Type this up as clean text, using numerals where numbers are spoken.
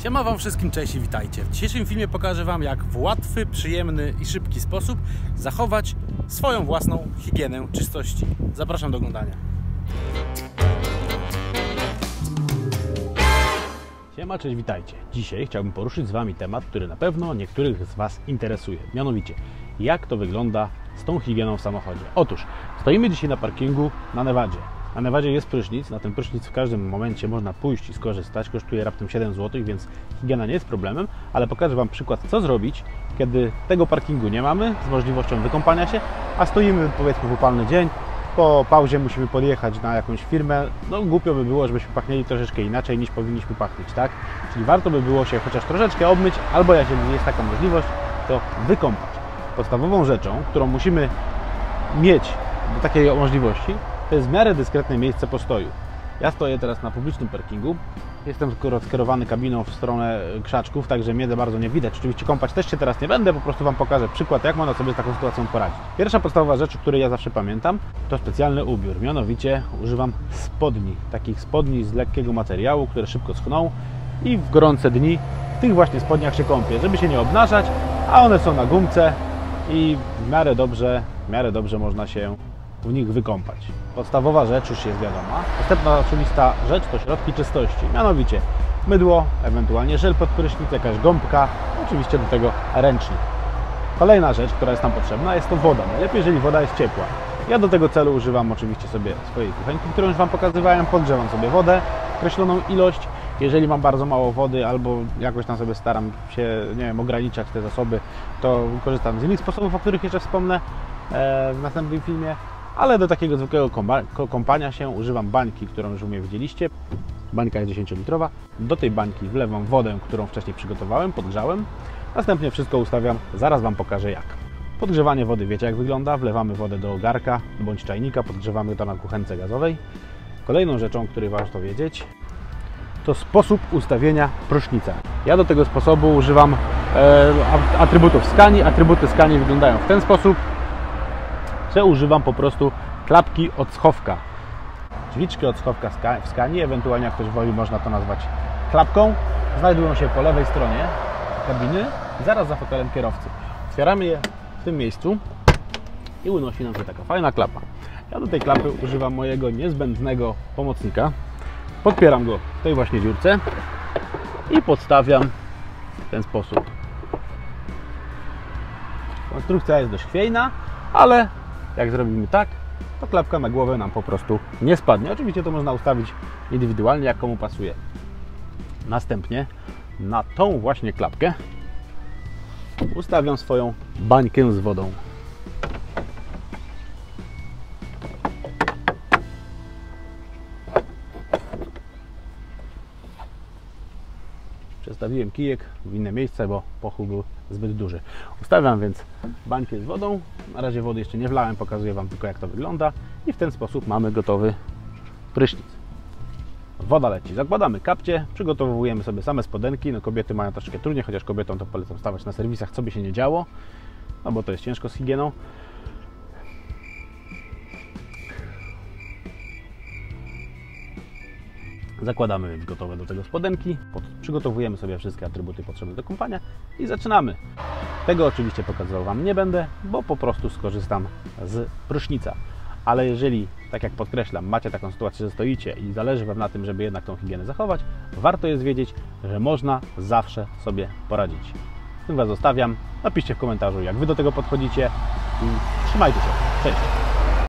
Siema wam wszystkim, cześć i witajcie. W dzisiejszym filmie pokażę wam, jak w łatwy, przyjemny i szybki sposób zachować swoją własną higienę czystości. Zapraszam do oglądania. Siema, cześć, witajcie. Dzisiaj chciałbym poruszyć z wami temat, który na pewno niektórych z was interesuje. Mianowicie, jak to wygląda z tą higieną w samochodzie. Otóż, stoimy dzisiaj na parkingu na Nevadzie. Na Nevadzie jest prysznic, na ten prysznic w każdym momencie można pójść i skorzystać, kosztuje raptem 7 zł, więc higiena nie jest problemem, ale pokażę wam przykład, co zrobić, kiedy tego parkingu nie mamy, z możliwością wykąpania się, a stoimy, powiedzmy, w upalny dzień, po pauzie musimy podjechać na jakąś firmę, no głupio by było, żebyśmy pachnieli troszeczkę inaczej niż powinniśmy pachnieć, tak? Czyli warto by było się chociaż troszeczkę obmyć, albo jeżeli jest taka możliwość, to wykąpać. Podstawową rzeczą, którą musimy mieć do takiej możliwości, to jest w miarę dyskretne miejsce postoju. Ja stoję teraz na publicznym parkingu, jestem skierowany kabiną w stronę krzaczków, także mnie za bardzo nie widać. Oczywiście kąpać też się teraz nie będę, po prostu wam pokażę przykład, jak można sobie z taką sytuacją poradzić. Pierwsza podstawowa rzecz, o której ja zawsze pamiętam, to specjalny ubiór. Mianowicie używam spodni, takich spodni z lekkiego materiału, które szybko schną i w gorące dni w tych właśnie spodniach się kąpię, żeby się nie obnażać, a one są na gumce i w miarę dobrze można się w nich wykąpać. Podstawowa rzecz już jest wiadoma. Następna oczywista rzecz to środki czystości. Mianowicie mydło, ewentualnie żel pod prysznic, jakaś gąbka, oczywiście do tego ręcznik. Kolejna rzecz, która jest nam potrzebna, jest to woda. Najlepiej, jeżeli woda jest ciepła. Ja do tego celu używam oczywiście sobie swojej kuchenki, którą już wam pokazywałem. Podgrzewam sobie wodę, określoną ilość. Jeżeli mam bardzo mało wody albo jakoś tam sobie staram się, nie wiem, ograniczać te zasoby, to korzystam z innych sposobów, o których jeszcze wspomnę w następnym filmie. Ale do takiego zwykłego kąpania się używam bańki, którą już u mnie widzieliście. Bańka jest 10-litrowa. Do tej bańki wlewam wodę, którą wcześniej przygotowałem, podgrzałem. Następnie wszystko ustawiam, zaraz wam pokażę jak. Podgrzewanie wody wiecie jak wygląda. Wlewamy wodę do garka bądź czajnika, podgrzewamy to na kuchence gazowej. Kolejną rzeczą, o której warto wiedzieć, to sposób ustawienia prysznica. Ja do tego sposobu używam atrybutów Scanii. Atrybuty Scanii wyglądają w ten sposób, że używam po prostu klapki od schowka. Drzwiczki od schowka w Scanii, ewentualnie jak ktoś woli, można to nazwać klapką, znajdują się po lewej stronie kabiny, zaraz za fotelem kierowcy. Otwieramy je w tym miejscu i unosi nam się taka fajna klapa. Ja do tej klapy używam mojego niezbędnego pomocnika. Podpieram go w tej właśnie dziurce i podstawiam w ten sposób. Konstrukcja jest dość chwiejna, ale jak zrobimy tak, to klapka na głowę nam po prostu nie spadnie. Oczywiście to można ustawić indywidualnie, jak komu pasuje. Następnie na tą właśnie klapkę ustawiam swoją bańkę z wodą. Przestawiłem kijek w inne miejsce, bo pochód był zbyt duży. Ustawiam więc bańkę z wodą. Na razie wody jeszcze nie wlałem, pokazuję wam tylko jak to wygląda. I w ten sposób mamy gotowy prysznic. Woda leci. Zakładamy kapcie, przygotowujemy sobie same spodenki. No kobiety mają troszkę trudniej, chociaż kobietom to polecam stawać na serwisach, co by się nie działo. No bo to jest ciężko z higieną. Zakładamy więc gotowe do tego spodenki, przygotowujemy sobie wszystkie atrybuty potrzebne do kąpania i zaczynamy. Tego oczywiście pokazywał wam nie będę, bo po prostu skorzystam z prysznica. Ale jeżeli, tak jak podkreślam, macie taką sytuację, że stoicie i zależy wam na tym, żeby jednak tą higienę zachować, warto jest wiedzieć, że można zawsze sobie poradzić. Z tym was zostawiam. Napiszcie w komentarzu, jak wy do tego podchodzicie i trzymajcie się. Cześć!